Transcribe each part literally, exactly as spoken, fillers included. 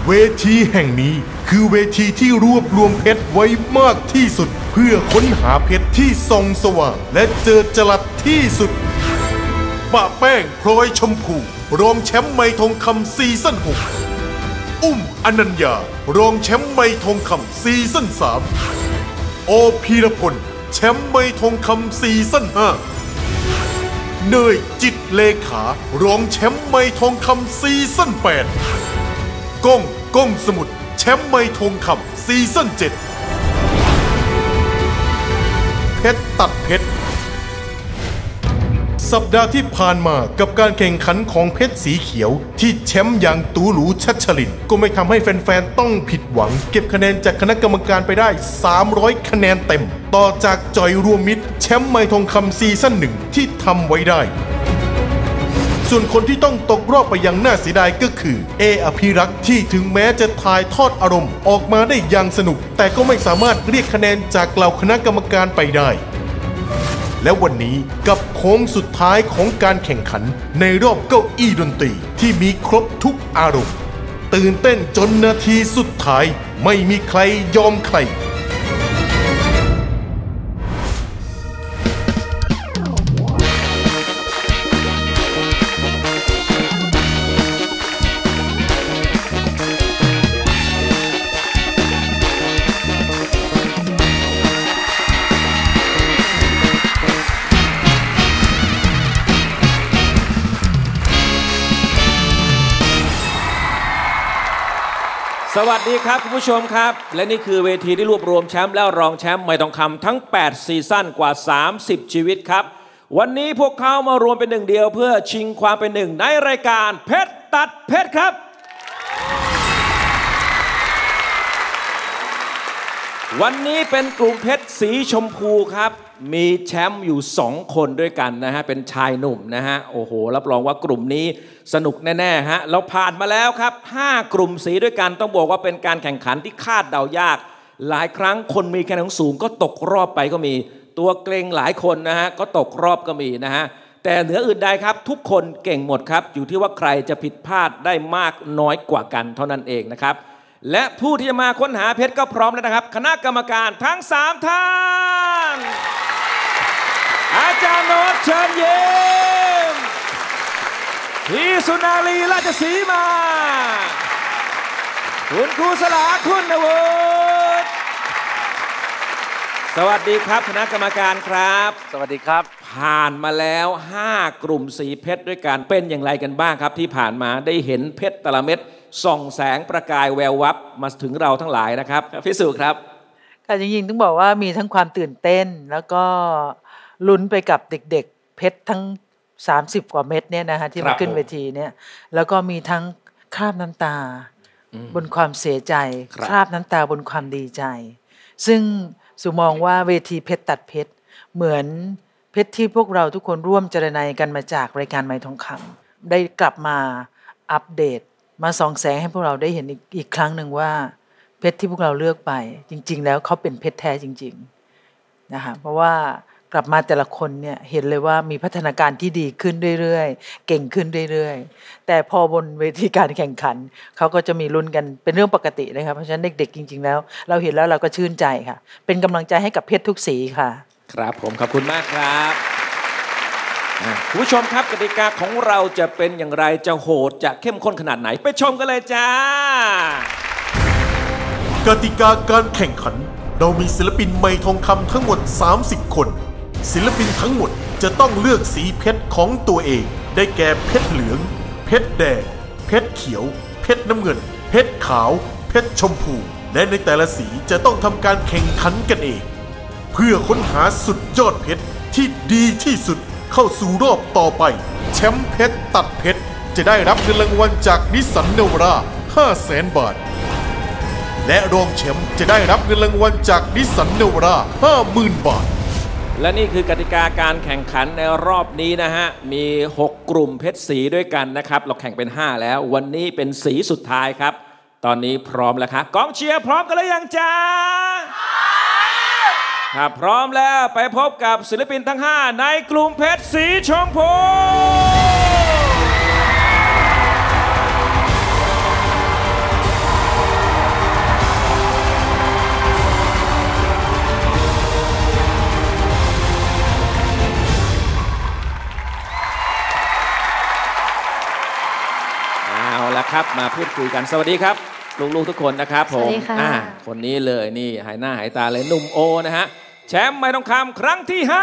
เวทีแห่งนี้คือเวทีที่รวบรวมเพชรไว้มากที่สุดเพื่อค้นหาเพชรที่ส่องสว่างและเจอจรัสที่สุดปะแป้งพลอยชมพูรองแชมป์ไมค์ทองคำซีซั่นหกอุ้มอนัญญารองแชมป์ไมค์ทองคำซีซั่นสามโอพีรพลแชมป์ไมค์ทองคำซีซั่นห้าเนยจิตเลขารองแชมป์ไมค์ทองคำซีซั่นแปดก้องก้องสมุทรแชมป์ไมค์ทองคำซีซั่นเจ็ดเพชรตัดเพชรสัปดาห์ที่ผ่านมากับการแข่งขันของเพชรสีเขียวที่แชมป์อย่างตูหลูชัชลินก็ไม่ทำให้แฟนๆต้องผิดหวังเก็บคะแนนจากคณะกรรมการไปได้สามร้อยคะแนนเต็มต่อจากจอยรวมมิตรแชมป์ไมค์ทองคำซีซั่นหนึ่งที่ทำไว้ได้ส่วนคนที่ต้องตกรอบไปอย่างน่าเสียดายก็คือเออภิรักษ์ที่ถึงแม้จะถ่ายทอดอารมณ์ออกมาได้อย่างสนุกแต่ก็ไม่สามารถเรียกคะแนนจากเหล่าคณะกรรมการไปได้และวันนี้กับโค้งสุดท้ายของการแข่งขันในรอบเก้าอี้ดนตรีที่มีครบทุกอารมณ์ตื่นเต้นจนนาทีสุดท้ายไม่มีใครยอมใครสวัสดีครับคุณผู้ชมครับและนี่คือเวทีที่รวบรวมแชมป์และรองแชมป์ไมค์ทองคำทั้งแปดซีซั่นกว่าสามสิบชีวิตครับวันนี้พวกเขามารวมเป็นหนึ่งเดียวเพื่อชิงความเป็นหนึ่งในรายการเพชรตัดเพชรครับวันนี้เป็นกลุ่มเพชรสีชมพูครับมีแชมป์อยู่สองคนด้วยกันนะฮะเป็นชายหนุ่มนะฮะโอ้โหรับรองว่ากลุ่มนี้สนุกแน่ๆฮะเราผ่านมาแล้วครับห้ากลุ่มสีด้วยกันต้องบอกว่าเป็นการแข่งขันที่คาดเดายากหลายครั้งคนมีคะแนนสูงก็ตกรอบไปก็มีตัวเกรงหลายคนนะฮะก็ตกรอบก็มีนะฮะแต่เหนืออื่นใดครับทุกคนเก่งหมดครับอยู่ที่ว่าใครจะผิดพลาดได้มากน้อยกว่ากันเท่านั้นเองนะครับและผู้ที่จะมาค้นหาเพชรก็พร้อมแล้วนะครับคณะกรรมการทั้งสามท่านอาจารย์โน้ตเชิญยิ้มพี่สุนารีราชสีมาคุณครูสลาคุณวุฒิสวัสดีครับคณะกรรมการครับสวัสดีครับผ่านมาแล้วห้ากลุ่มสีเพชรด้วยกันเป็นอย่างไรกันบ้างครับที่ผ่านมาได้เห็นเพชรแต่ละเม็ดส่องแสงประกายแวววับมาถึงเราทั้งหลายนะครับพี่สุครับค่ะจริงๆต้องบอกว่ามีทั้งความตื่นเต้นแล้วก็ลุ้นไปกับเด็กๆเพชรทั้งสามสิบกว่าเม็ดเนี่ยนะฮะที่มาขึ้นเวทีเนี่ยแล้วก็มีทั้งคราบน้ำตาบนความเสียใจคราบน้ำตาบนความดีใจซึ่งสุมองว่าเวทีเพชรตัดเพชรเหมือนเพชรที่พวกเราทุกคนร่วมเจรไนกันมาจากรายการไมค์ทองคำได้กลับมาอัปเดตมาส่องแสงให้พวกเราได้เห็นอีกครั้งหนึ่งว่าเพชรที่พวกเราเลือกไปจริงๆแล้วเขาเป็นเพชรแท้จริงๆนะคะเพราะว่ากลับมาแต่ละคนเนี่ยเห็นเลยว่ามีพัฒนาการที่ดีขึ้นเรื่อยๆเก่งขึ้นเรื่อยๆแต่พอบนเวทีการแข่งขันเขาก็จะมีลุ้นกันเป็นเรื่องปกตินะครับเพราะฉะนั้นเด็กๆจริงๆแล้วเราเห็นแล้วเราก็ชื่นใจค่ะเป็นกำลังใจให้กับเพชรทุกสีค่ะครับผมขอบคุณมากครับคุณผู้ชมครับกติกาของเราจะเป็นอย่างไรจะโหดจะเข้มข้นขนาดไหนไปชมกันเลยจ้ากติกาการแข่งขันเรามีศิลปินไมค์ทองคำทั้งหมดสามสิบคนศิลปินทั้งหมดจะต้องเลือกสีเพชรของตัวเองได้แก่เพชรเหลืองเพชรแดงเพชรเขียวเพชรน้ำเงินเพชรขาวเพชรชมพูและในแต่ละสีจะต้องทำการแข่งขันกันเองเพื่อค้นหาสุดยอดเพชรที่ดีที่สุดเข้าสู่รอบต่อไปแชมป์เพชรตัดเพชรจะได้รับเงินรางวัลจากนิสสันเนวาร่า ห้าแสน บาทและรองแชมป์จะได้รับเงินรางวัลจากนิสสันเนวาร่า ห้าหมื่น บาทและนี่คือกติกาการแข่งขันในรอบนี้นะฮะมีหกกลุ่มเพชรสีด้วยกันนะครับเราแข่งเป็นห้าแล้ววันนี้เป็นสีสุดท้ายครับตอนนี้พร้อมแล้วครับกองเชียร์พร้อมกันหรือยังจ๊ะถ้าพร้อมแล้วไปพบกับศิลปินทั้งห้าในกลุ่มเพชรสีชมพูครับมาพูดคุยกันสวัสดีครับลูกๆทุกคนนะครับผมสวัสดีค่ะอ่าคนนี้เลยนี่หายหน้าหายตาเลยหนุ่มโอนะฮะแชมป์ไม้ทองคำครั้งที่ห้า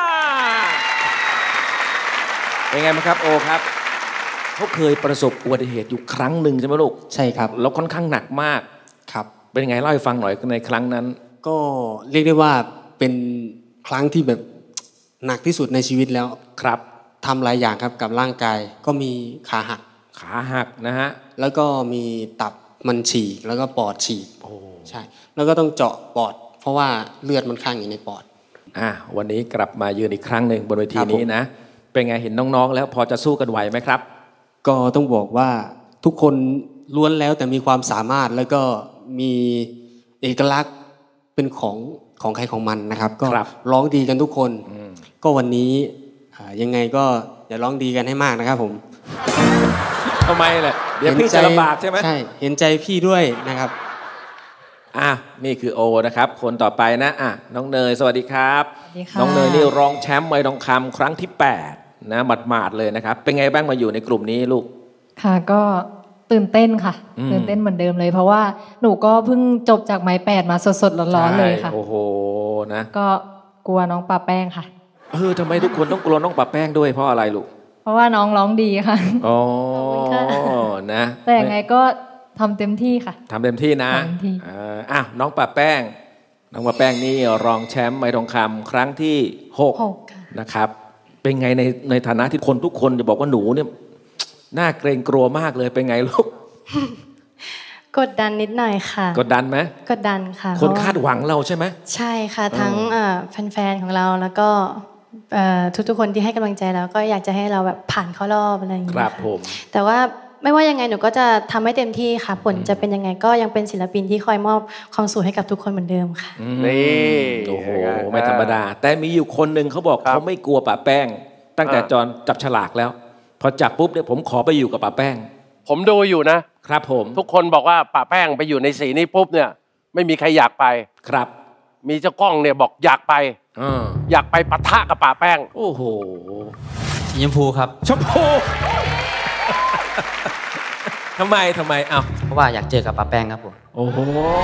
เป็นไงบ้างครับโอครับเขาเคยประสบอุบัติเหตุอยู่ครั้งหนึ่งใช่ไหมลูกใช่ครับแล้วค่อนข้างหนักมากครับเป็นไงเล่าให้ฟังหน่อยในครั้งนั้นก็เรียกได้ว่าเป็นครั้งที่แบบหนักที่สุดในชีวิตแล้วครับทำหลายอย่างครับกับร่างกายก็มีขาหักขาหักนะฮะแล้วก็มีตับมันฉีกแล้วก็ปอดฉีกโอ้ใช่แล้วก็ต้องเจาะปอดเพราะว่าเลือดมันข้างอยู่ในปอดอ่ะวันนี้กลับมายืนอีกครั้งหนึ่งบนเวทีนี้นะเป็นไงเห็นน้องๆแล้วพอจะสู้กันไหวไหมครับก็ต้องบอกว่าทุกคนล้วนแล้วแต่มีความสามารถแล้วก็มีเอกลักษณ์เป็นของของใครของมันนะครับก็ร้องดีกันทุกคนก็วันนี้ยังไงก็อย่าร้องดีกันให้มากนะครับผมทำไมล่ะเดี๋ยวพี่จะลำบากใช่ไหมใช่เห็นใจพี่ด้วยนะครับอ่ะนี่คือโอนะครับคนต่อไปนะอ่ะน้องเนยสวัสดีครับน้องเนยนี่รองแชมป์ไม้ทองคำครั้งที่แปดนะหมาดๆเลยนะครับเป็นไงบ้างมาอยู่ในกลุ่มนี้ลูกค่ะก็ตื่นเต้นค่ะตื่นเต้นเหมือนเดิมเลยเพราะว่าหนูก็เพิ่งจบจากไม้แปดมาสดๆร้อนๆเลยค่ะโอ้โหนะก็กลัวน้องปะแป้งค่ะเออทำไมทุกคนต้องกลัวน้องปะแป้งด้วยเพราะอะไรลูกเพราะว่าน้องร้องดีค่ะอ๋อนะแต่ยังไงก็ทำเต็มที่ค่ะทำเต็มที่นะอ่ะน้องปะแป้งน้องปะแป้งนี่รองแชมป์ไม้ทองคำครั้งที่หกนะครับเป็นไงในในฐานะที่คนทุกคนจะบอกว่าหนูเนี่ยน่าเกรงกลัวมากเลยเป็นไงลูกกดดันนิดหน่อยค่ะกดดันไหมกดดันค่ะคนคาดหวังเราใช่ไหมใช่ค่ะทั้งแฟนๆของเราแล้วก็ทุกๆคนที่ให้กำลังใจเราก็อยากจะให้เราแบบผ่านเข้ารอบอะไรอย่างเงี้ยครับผมแต่ว่าไม่ว่ายังไงหนูก็จะทำให้เต็มที่ค่ะผลจะเป็นยังไงก็ยังเป็นศิลปินที่คอยมอบความสุขให้กับทุกคนเหมือนเดิมค่ะนี่โอ้โหไม่ธรรมดาแต่มีอยู่คนหนึ่งเขาบอกเขาไม่กลัวปะแป้งตั้งแต่จอนจับฉลากแล้วพอจับปุ๊บเนี่ยผมขอไปอยู่กับปะแป้งผมดูอยู่นะครับผมทุกคนบอกว่าปะแป้งไปอยู่ในสีนี้ปุ๊บเนี่ยไม่มีใครอยากไปครับมีเจ้ากล้องเนี่ยบอกอยากไปอยากไปปะทะกับปะแป้งโอ้โหสีชมพูครับชมพูทำไมทำไมอ้าวเพราะว่าอยากเจอกับปะแป้งครับผมโอ้โห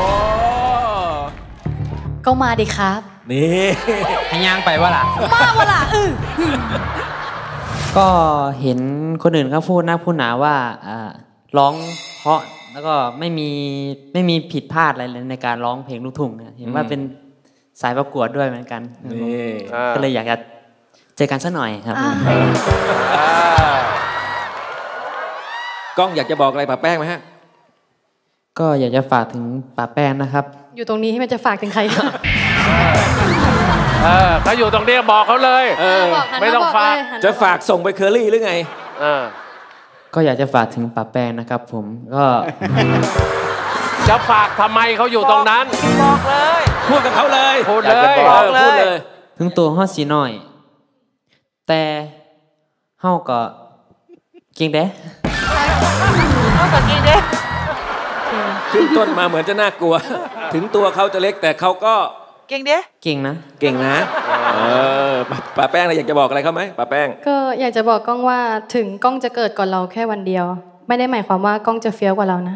ก็มาดิครับนี่ให้ย่างไปวะล่ะมาวะล่ะเออก็เห็นคนอื่นเขาพูดนะพูดหนาว่าร้องเพราะแล้วก็ไม่มีไม่มีผิดพลาดอะไรเลยในการร้องเพลงลูกทุ่งเห็นว่าเป็นสายประกวดด้วยเหมือนกันก็เลยอยากจะเจอกันสักหน่อยครับก้องอยากจะบอกอะไรป้าแป้งไหมฮะก็อยากจะฝากถึงป้าแป้งนะครับอยู่ตรงนี้ให้มันจะฝากถึงใครเออเขาอยู่ตรงนี้บอกเขาเลยเออไม่ต้องฝากจะฝากส่งไปเคอรี่หรือไงเออก็อยากจะฝากถึงป้าแป้งนะครับผมก็จะฝากทำไมเขาอยู่ตรงนั้นบอกเลยพูดกับเขาเลยพูดเลยบอกเลยถึงตัวเฮาสีน้อยแต่เฮาก็เก่งเด้เฮาก็เก่งเด้ขึ้นต้นมาเหมือนจะน่ากลัวถึงตัวเขาจะเล็กแต่เขาก็เก่งเด้เก่งนะเก่งนะเออป้าแป้งอะไรอยากจะบอกอะไรเขาไหมป้าแป้งก็อยากจะบอกก้องว่าถึงก้องจะเกิดก่อนเราแค่วันเดียวไม่ได้หมายความว่าก้องจะเฟี้ยวกว่าเรานะ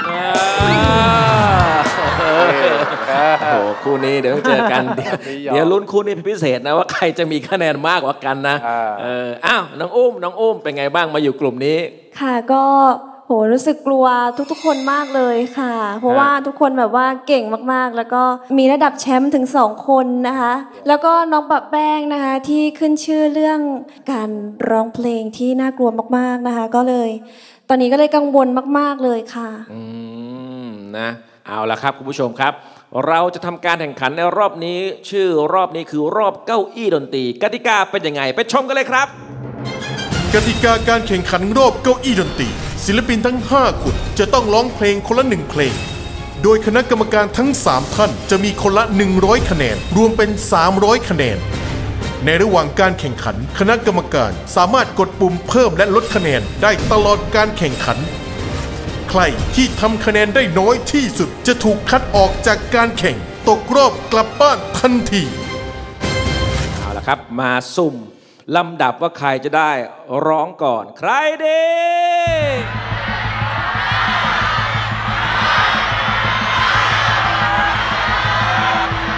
โอ้โหคู่นี้เดี๋ยวต้องเจอกันเดี๋ยวลุ้นคู่นี้พิเศษนะว่าใครจะมีคะแนนมากกว่ากันนะเอออ้าวน้องอุ้มน้องอุ้มเป็นไงบ้างมาอยู่กลุ่มนี้ค่ะก็โหรู้สึกกลัวทุกๆคนมากเลยค่ะเพราะว่าทุกคนแบบว่าเก่งมากๆแล้วก็มีระดับแชมป์ถึงสองคนนะคะแล้วก็น้องปะแป้งนะคะที่ขึ้นชื่อเรื่องการร้องเพลงที่น่ากลัวมากๆนะคะก็เลยตอนนี้ก็เลยกังวลมากๆเลยค่ะอืมนะเอาละครับคุณผู้ชมครับเราจะทำการแข่งขันในรอบนี้ชื่อรอบนี้คือรอบเก้าอี้ดนตรีกติกาเป็นยังไงไปชมกันเลยครับกติกาการแข่งขันรอบเก้าอี้ดนตรีศิลปินทั้งห้าคนจะต้องร้องเพลงคนละหนึ่งเพลงโดยคณะกรรมการทั้งสามท่านจะมีคนละหนึ่งร้อยคะแนนรวมเป็นสามร้อยคะแนนในระหว่างการแข่งขันคณะกรรมการสามารถกดปุ่มเพิ่มและลดคะแนนได้ตลอดการแข่งขันใครที่ทำคะแนนได้น้อยที่สุดจะถูกคัดออกจากการแข่งตกรอบกลับบ้านทันทีเอาละครับมาสุ่มลำดับว่าใครจะได้ร้องก่อนใครดี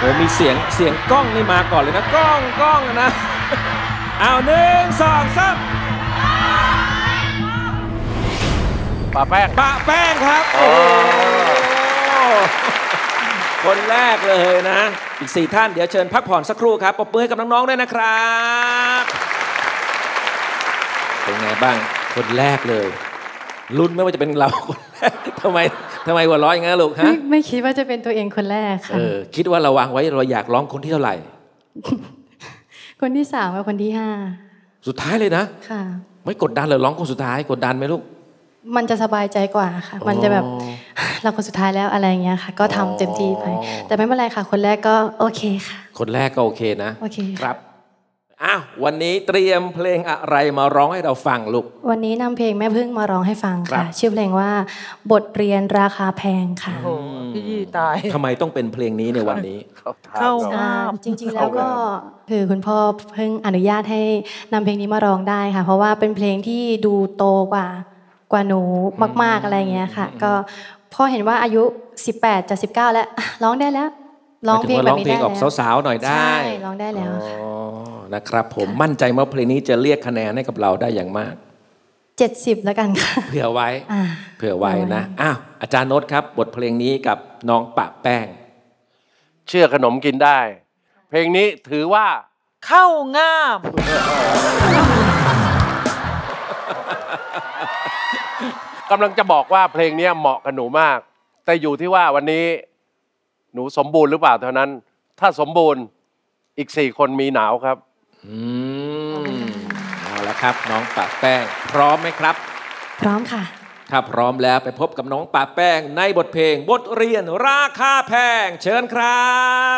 อ้มีเสียงเสียงกล้องนี่มาก่อนเลยนะกล้องกล้องนะเอาหนึ่งสองสามปะแป้งปะแป้งครับโอ้คนแรกเลยนะอีกสี่ท่านเดี๋ยวเชิญพักผ่อนสักครู่ครับปรบมือให้กับน้องๆด้วยนะครับเป็นไงบ้างคนแรกเลยลุ้นไม่ว่าจะเป็นเราคนแรกทำไมทำไมหัวเราะอย่างนั้นลูกฮะไม่คิดว่าจะเป็นตัวเองคนแรกค่ะเออคิดว่าเราวางไว้เราอยากร้องคนที่เท่าไหร่คนที่สามกับคนที่ห้าสุดท้ายเลยนะค่ะไม่กดดันเลยร้องคนสุดท้ายกดดันไหมลูกมันจะสบายใจกว่าค่ะมันจะแบบเราคนสุดท้ายแล้วอะไรเงี้ยค่ะก็ทำเต็มที่ไปแต่ไม่เป็นไรค่ะคนแรกก็โอเคค่ะคนแรกก็โอเคนะโอเคครับอ้าววันนี้เตรียมเพลงอะไรมาร้องให้เราฟังลูกวันนี้นำเพลงแม่พึ่งมาร้องให้ฟังค่ะชื่อเพลงว่าบทเรียนราคาแพงค่ะโอ้พี่ตายทำไมต้องเป็นเพลงนี้ในวันนี้เข้าจริงๆแล้วก็คือคุณพ่อเพิ่งอนุญาตให้นำเพลงนี้มาร้องได้ค่ะเพราะว่าเป็นเพลงที่ดูโตกว่ากว่าหนูมากๆอะไรเงี้ยค่ะก็พ่อเห็นว่าอายุสิบแปดจะสิบเก้าแล้วร้องได้แล้วร้องเพลงแบบนี้ได้แล้วร้องเพลงออกสาวๆหน่อยได้ใช่ร้องได้แล้วนะครับผมมั่นใจว่าเพลงนี้จะเรียกคะแนนให้กับเราได้อย่างมากเจ็ดสิบแล้วกันค่ะเผื่อไว้เผื่อไว้นะอ้าวอาจารย์โน้ตครับบทเพลงนี้กับน้องปะแป้งเชื่อขนมกินได้เพลงนี้ถือว่าเข้าง่ามกำลังจะบอกว่าเพลงนี้เหมาะกับหนูมากแต่อยู่ที่ว่าวันนี้หนูสมบูรณ์หรือเปล่าเท่านั้นถ้าสมบูรณ์อีกสี่คนมีหนาวครับอืมเอาละครับน้องปะแป้งพร้อมไหมครับพร้อมค่ะถ้าพร้อมแล้วไปพบกับน้องปะแป้งในบทเพลงบทเรียนราคาแพงเชิญครับ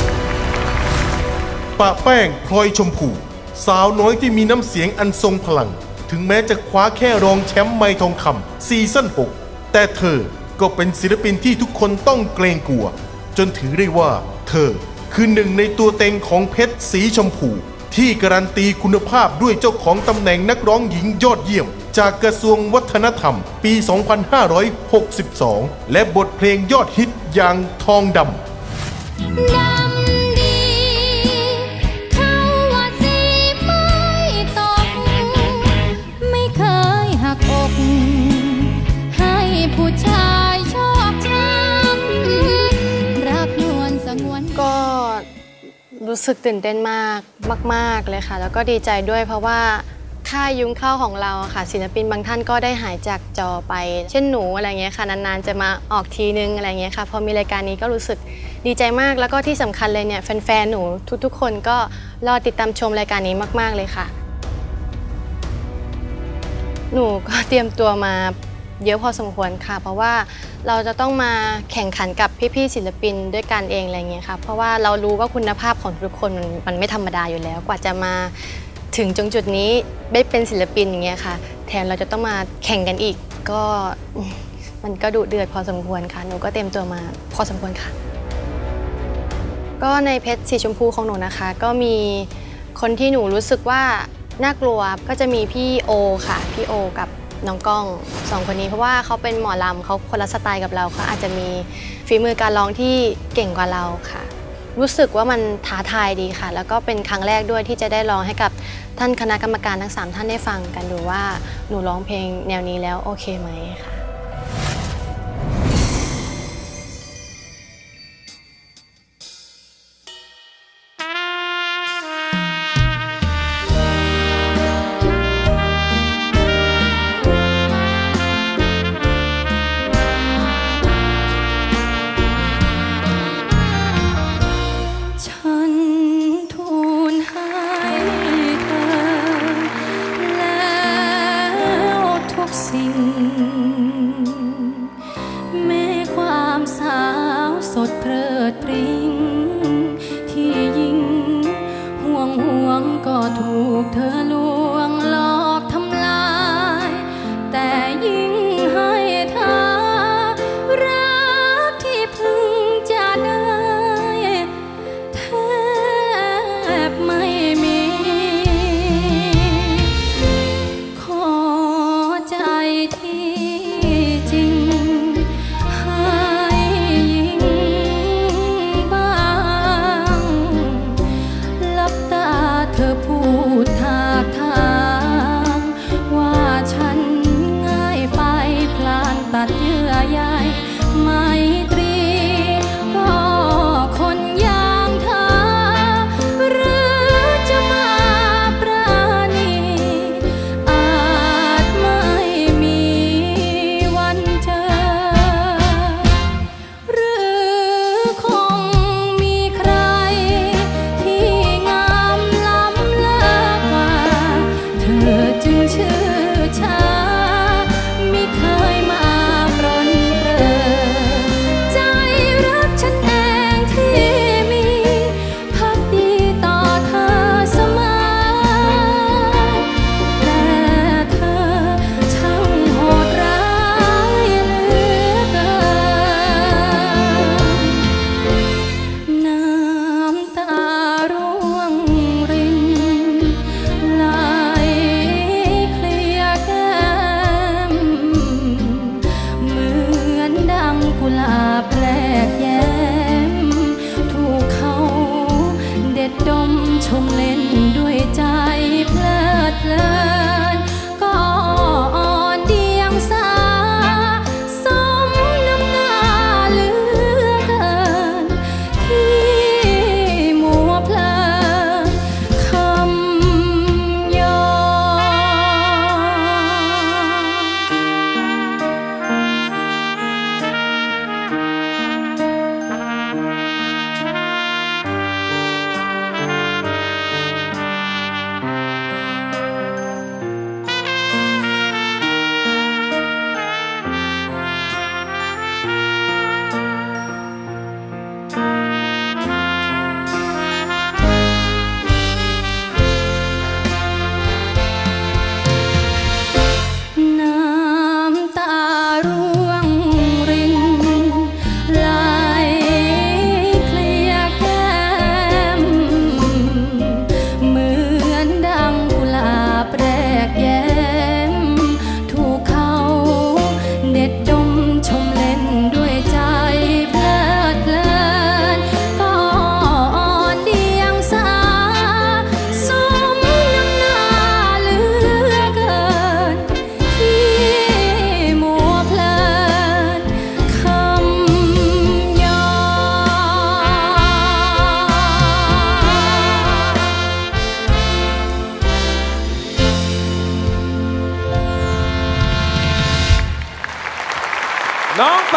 ปะแป้งพลอยชมพูสาวน้อยที่มีน้ำเสียงอันทรงพลังถึงแม้จะคว้าแค่รองแชมป์ไมค์ทองคำซีซั่นหกแต่เธอก็เป็นศิลปินที่ทุกคนต้องเกรงกลัวจนถือได้ว่าเธอคือหนึ่งในตัวเต็งของเพชรสีชมพูที่การันตีคุณภาพด้วยเจ้าของตำแหน่งนักร้องหญิงยอดเยี่ยมจากกระทรวงวัฒนธรรมปี สองพันห้าร้อยหกสิบสอง และบทเพลงยอดฮิตอย่างทองดำผู้ชายชอบช้ำรักนวลสงวนก็รู้สึกตื่นเต้นมากมากๆเลยค่ะแล้วก็ดีใจด้วยเพราะว่าค่ายยุ้งข้าวของเราค่ะศิลปินบางท่านก็ได้หายจากจอไปเช่นหนูอะไรเงี้ยค่ะนานๆจะมาออกทีนึงอะไรเงี้ยค่ะพอมีรายการนี้ก็รู้สึกดีใจมากแล้วก็ที่สำคัญเลยเนี่ยแฟนๆหนูทุกๆคนก็รอติดตามชมรายการนี้มากๆเลยค่ะหนูก็เตรียมตัวมาเยอะพอสมควรค่ะเพราะว่าเราจะต้องมาแข่งขันกับพี่ๆศิลปินด้วยกันเองอะไรเงี้ยค่ะเพราะว่าเรารู้ว่าคุณภาพของทุกคนมันมันไม่ธรรมดาอยู่แล้วกว่าจะมาถึงจงจุดนี้ได้เป็นศิลปินอย่างเงี้ยค่ะแถมเราจะต้องมาแข่งกันอีกก็มันก็ดุเดือดพอสมควรค่ะหนูก็เตรียมตัวมาพอสมควรค่ะก็ในเพชรสีชมพูของหนูนะคะก็มีคนที่หนูรู้สึกว่าน่ากลัวก็จะมีพี่โอค่ะพี่โอกับน้องก้องสองคนนี้เพราะว่าเขาเป็นหมอลำเขาคนละสไตล์กับเราเขาอาจจะมีฝีมือการร้องที่เก่งกว่าเราค่ะรู้สึกว่ามันท้าทายดีค่ะแล้วก็เป็นครั้งแรกด้วยที่จะได้ร้องให้กับท่านคณะกรรมการทั้งสามท่านได้ฟังกันดูว่าหนูร้องเพลงแนวนี้แล้วโอเคไหมค่ะแท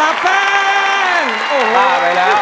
ปาแป้งโอ้โหบ้าไปแล้ว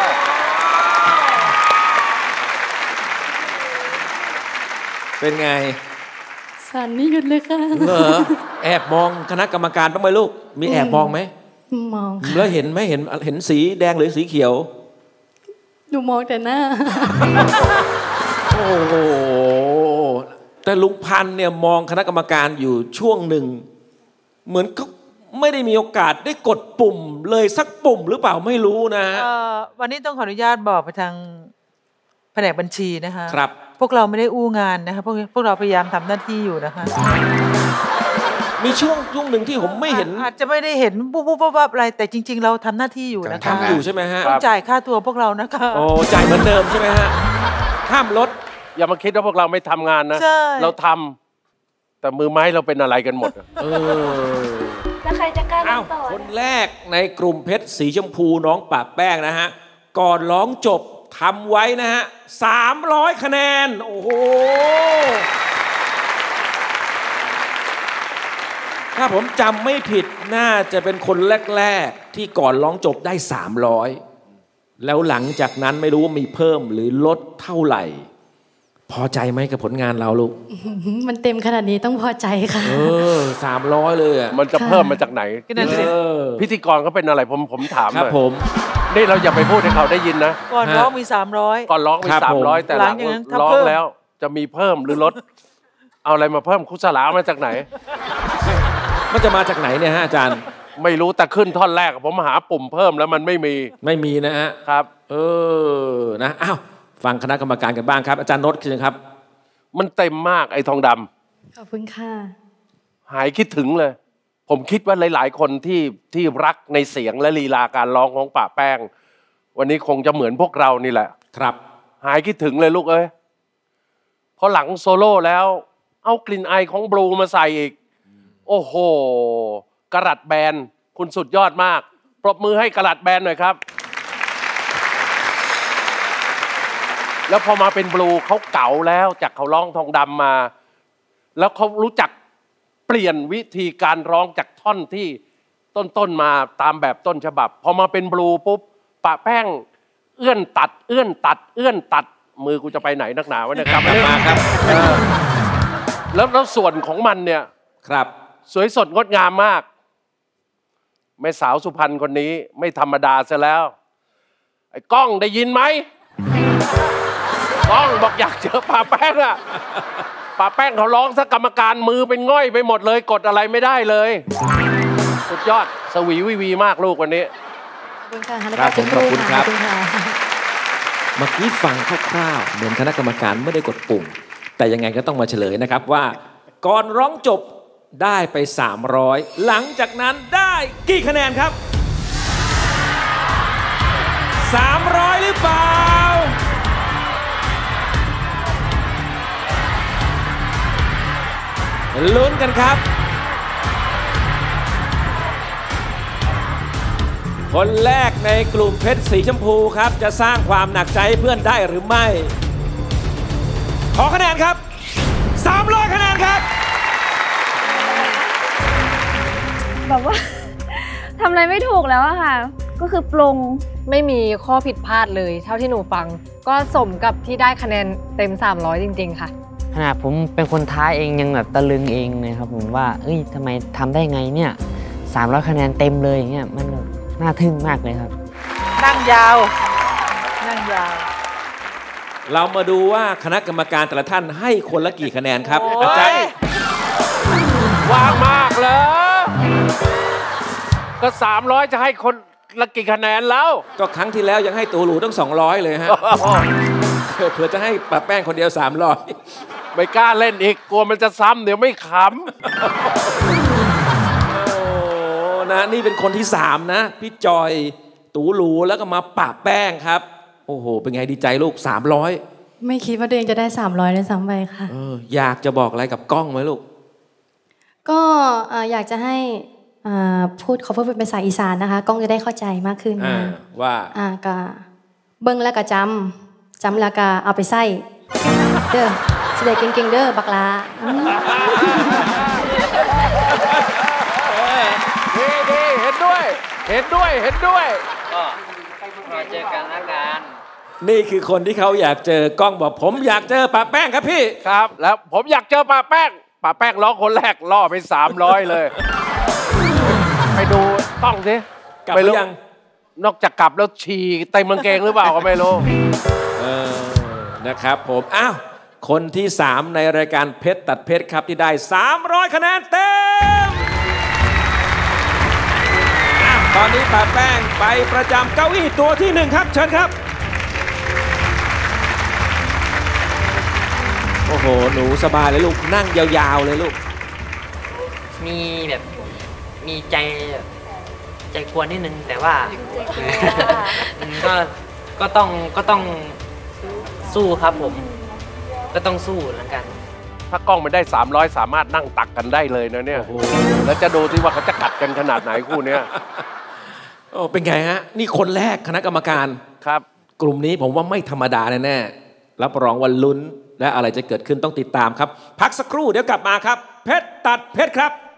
เป็นไงสั่นนี่หยุดเลยค่ะเหรอแอบมองคณะกรรมการบ้างไหมลูกมีแอบมองไหมมองค่ะแล้วเห็นไหมเห็นเห็นสีแดงหรือสีเขียวดูมองแต่หน้าโอ้โหแต่ลุงพันธุ์เนี่ยมองคณะกรรมการอยู่ช่วงหนึ่งเหมือนเขาไม่ได้มีโอกาสได้กดปุ่มเลยสักปุ่มหรือเปล่าไม่รู้นะเอ่อวันนี้ต้องขออนุญาตบอกไปทางแผนกบัญชีนะคะครับพวกเราไม่ได้อู้งานนะคะพวกพวกเราพยายามทำหน้าที่อยู่นะคะมีช่วงช่วงหนึ่งที่ผมไม่เห็นอาจจะไม่ได้เห็นปุ๊บปุ๊บปั๊บปั๊บอะไรแต่จริง ๆ เราทำหน้าที่อยู่นะคะทำอยู่ใช่ไหมฮะต้องจ่ายค่าตัวพวกเรานะคะโอ้จ่ายเหมือนเดิมใช่ไหมฮะห้ามลดอย่ามาคิดว่าพวกเราไม่ทำงานนะใช่เราทำแต่มือไม้เราเป็นอะไรกันหมดอะเออแล้วใครจะกล้าเล่อ้าวนต่อคนแรกในกลุ่มเพชรสีชมพูน้องปะแป้งนะฮะก่อนร้องจบทำไว้นะฮะสามร้อยคะแนนโอ้โหถ้าผมจำไม่ผิดน่าจะเป็นคนแรกๆที่ก่อนร้องจบได้สามร้อยแล้วหลังจากนั้นไม่รู้ว่ามีเพิ่มหรือลดเท่าไหร่พอใจไหมกับผลงานเราลูกมันเต็มขนาดนี้ต้องพอใจค่ะเออสามร้อยเลยอ่ะมันจะเพิ่มมาจากไหนก็นั่นสิเออพิธีกรเขาเป็นอะไรผมผมถามครับหน่อยผมนี่เราอย่าไปพูดให้เขาได้ยินนะก่อนร้องมีสามร้อยก่อนร้องมีครับสามผมร้อยแต่หหลัลังงจากนั้นถ้าร้องเพิ่มแล้วจะมีเพิ่มหรือลด เอาอะไรมาเพิ่มคุสลามาจากไหนมันจะมาจากไหนเนี่ยฮะอาจารย์ไม่รู้แต่ขึ้นท่อนแรกผมหาปุ่มเพิ่มแล้วมันไม่มีไม่มีนะฮะครับเออนะอ้าวฟังคณะกรรมการกันบ้างครับ อาจารย์นพเชิญครับมันเต็มมากไอ้ทองดำขอบคุณค่ะหายคิดถึงเลย ผมคิดว่าหลาย ๆ คนที่ที่รักในเสียงและลีลาการร้องของป่าแป้ง วันนี้คงจะเหมือนพวกเรานี่แหละครับหายคิดถึงเลยลูกเอ้ยพอหลังโซโล่แล้ว เอากลิ่นไอของบลูมาใส่อีก โอ้โหกระดัดแบนคุณสุดยอดมาก ปรบมือให้กระดัดแบนหน่อยครับ แล้วพอมาเป็นบลูเขาเก๋าแล้วจากเขาร้องทองดำมา แล้วเขารู้จักเปลี่ยนวิธีการร้องจากท่อนที่ต้นๆมาตามแบบต้นฉบับ พอมาเป็นบลูปุ๊บปะแป้งเอื้อนตัด เอื้อนตัด เอื้อนตัดมือกูจะไปไหนนักหนาวะเนี่ยครับมาครับเออแล้วแล้วส่วนของมันเนี่ยครับสวยสดงดงามมากแม่สาวสุพรรณคนนี้ไม่ธรรมดาซะแล้วไอ้ก้องได้ยินไหมก้องบอกอยากเจอป่าแป้งอะป่าแป้งเขาร้องซะกรรมการมือเป็นง่อยไปหมดเลยกดอะไรไม่ได้เลยสุดยอดสวีวิวีมากลูกวันนี้ขอบคุณค่ะครับผมขอบคุณครับขอบคุณค่ะเมื่อกี้ฟังคร่าวๆเหมือนคณะกรรมการไม่ได้กดปุ่ม แต่ยังไงก็ต้องมาเฉลยนะครับว่า ก่อนร้องจบได้ไปสามร้อยหลังจากนั้นได้กี่คะแนนครับสามร้อยหรือเปล่าลุ้นกันครับ คนแรกในกลุ่มเพชรสีชมพูครับ จะสร้างความหนักใจให้เพื่อนได้หรือไม่ ขอคะแนนครับสามร้อยคะแนนครับแบบว่า ทำอะไรไม่ถูกแล้วอะค่ะ ก็คือปลงไม่มีข้อผิดพลาดเลย เท่าที่หนูฟัง ก็สมกับที่ได้คะแนนเต็มสามร้อยจริงๆค่ะขนาดผมเป็นคนท้ายเองยังแบบตะลึงเองเลยครับผมว่าเอ้ยทำไมทำได้ไงเนี่ยสามร้อยคะแนนเต็มเลยอย่างเงี้ยมันแบบน่าทึ่งมากเลยครับนั่งยาว นั่งยาวเรามาดูว่าคณะกรรมการแต่ละท่านให้คนละกี่คะแนนครับโอ้ยอาจารย์ว่างมากเลยก็สามร้อยจะให้คนละกี่คะแนนแล้วก็ครั้งที่แล้วยังให้ตูหลูตั้งสองร้อยเลยฮะ เผื่อจะให้ปะแป้งคนเดียวสามร้อยไม่กล้าเล่นอีกกลัวมันจะซ้ำเดี๋ยวไม่ขโอ้นะนี่เป็นคนที่สามนะ พี่จอยตูหลูแล้วก็มาปะแป้งครับ โอ้โห เป็นไงดีใจลูกสามร้อยไม่คิดว่าตัวเองจะได้สามร้อยเลยซ้ำไปค่ะเอออยากจะบอกอะไรกับกล้องไหมลูกก็เอ่ออยากจะให้อ่าพูดเขาพูดเป็นภาษาอีสานนะคะกล้องจะได้เข้าใจมากขึ้นอ่านะว่าอ่าก็เบิ้งแล้วก็จำจำแล้วก็เอาไปใส่เด้อแสดงเก่งๆเด้อบักลาอืมำดีดีเห็นด้วยเห็นด้วยเห็นด้วยก็มาเจอกันละกันนี่คือคนที่เขาอยากเจอกล้องบอกผมอยากเจอป้าแป้งครับพี่ครับ แล้วผมอยากเจอป้าแป้งป้าแป้งร้องคนแรกล่อไปสามร้อยเลย ไปดูกล้องสิกลับหรือยังนอกจากกลับแล้วฉี่เต็มกางเกงหรือเปล่าก็ไม่รู้เออนะครับผมอ้าวคนที่สามในรายการเพชรตัดเพชรครับที่ได้สามร้อยคะแนนเต็มอ้าวตอนนี้ป้าแป้งไปประจำเก้าอี้ตัวที่หนึ่งครับเชิญครับโอ้โหหนูสบายเลยลูกนั่งยาวๆเลยลูกมีแบบมีใจใจกลัวนิดนึงแต่ว่ามันก็ก็ต้องก็ต้องสู้ครับผมก็ต้องสู้แล้วกันถ้ากล้องมันได้สามร้อยสามารถนั่งตักกันได้เลยนะเนี่ยแล้วจะดูที่ว่าเขาจะกัดกันขนาดไหนคู่เนี้ยโอ้เป็นไงฮะนี่คนแรกคณะกรรมการครับกลุ่มนี้ผมว่าไม่ธรรมดาแน่ๆรับรองว่าลุ้นและอะไรจะเกิดขึ้นต้องติดตามครับพักสักครู่เดี๋ยวกลับมาครับเพชรตัดเพชรครับ